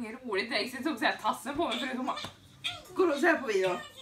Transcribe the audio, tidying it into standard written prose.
inget roligt direkt så jag tog så här tassen på mig för det bara... Går du så här på video?